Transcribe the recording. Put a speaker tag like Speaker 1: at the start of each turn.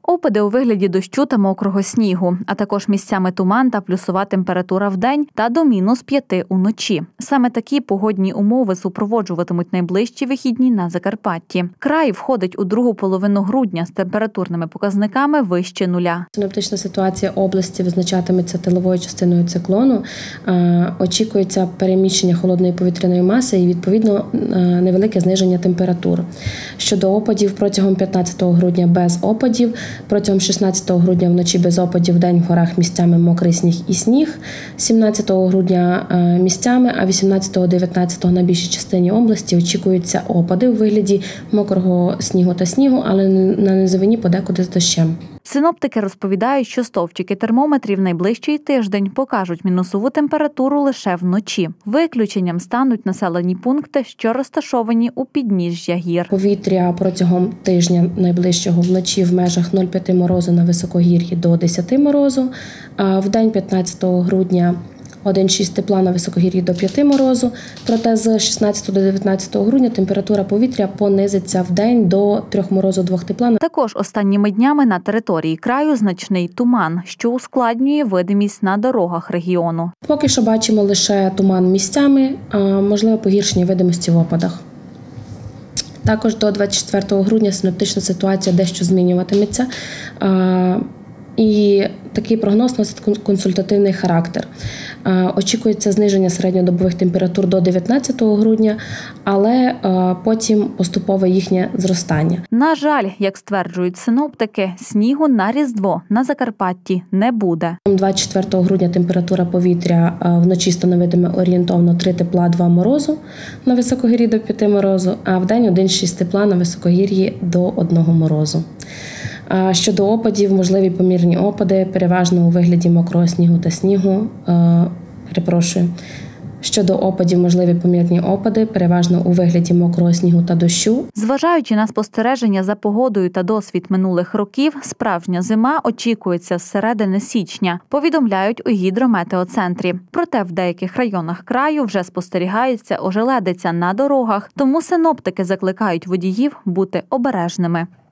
Speaker 1: Опади у вигляді дощу та мокрого снігу, а також місцями туман та плюсова температура вдень та до -5 уночі. Саме такі погодні умови супроводжуватимуть найближчі вихідні на Закарпатті. Край входить у другу половину грудня з температурними показниками вище нуля.
Speaker 2: Синоптична ситуація області визначатиметься тиловою частиною циклону. Очікується переміщення холодної повітряної маси і, відповідно, невелике зниження температур. Щодо опадів, протягом 15 грудня без опадів, протягом 16 грудня вночі без опадів, вдень в горах місцями мокрий сніг і сніг, 17 грудня місцями, а 18-19 на більшій частині області очікуються опади у вигляді мокрого снігу та снігу, але на низовині подекуди з дощем.
Speaker 1: Синоптики розповідають, що стовпчики термометрів найближчий тиждень покажуть мінусову температуру лише вночі. Виключенням стануть населені пункти, що розташовані у підніжжя гір.
Speaker 2: Повітря протягом тижня найближчого вночі в межах 0,5 морозу на високогір'ї до 10 морозу, а в день 15 грудня 1,6 тепла на високогір'ї до 5 морозу, проте з 16 до 19 грудня температура повітря понизиться в день до 3 морозу 2 тепла.
Speaker 1: Також останніми днями на території краю значний туман, що ускладнює видимість на дорогах регіону.
Speaker 2: Поки що бачимо лише туман місцями, можливе погіршення видимості в опадах. Також до 24 грудня синоптична ситуація дещо змінюватиметься. І такий прогноз носить консультативний характер. Очікується зниження середньодобових температур до 19 грудня, але потім поступове їхнє зростання.
Speaker 1: На жаль, як стверджують синоптики, снігу на Різдво на Закарпатті не буде.
Speaker 2: 24 грудня температура повітря вночі становитиме орієнтовно 3 тепла, 2 морозу на високогір'ї до 5 морозу, а вдень 1,6 тепла на високогір'ї до 1 морозу. Щодо опадів, можливі помірні опади, переважно у вигляді мокрого снігу та снігу. Щодо опадів, можливі помірні опади, переважно у вигляді мокрого снігу та дощу.
Speaker 1: Зважаючи на спостереження за погодою та досвід минулих років, справжня зима очікується з середини січня, повідомляють у гідрометеоцентрі. Проте в деяких районах краю вже спостерігається ожеледиця на дорогах, тому синоптики закликають водіїв бути обережними.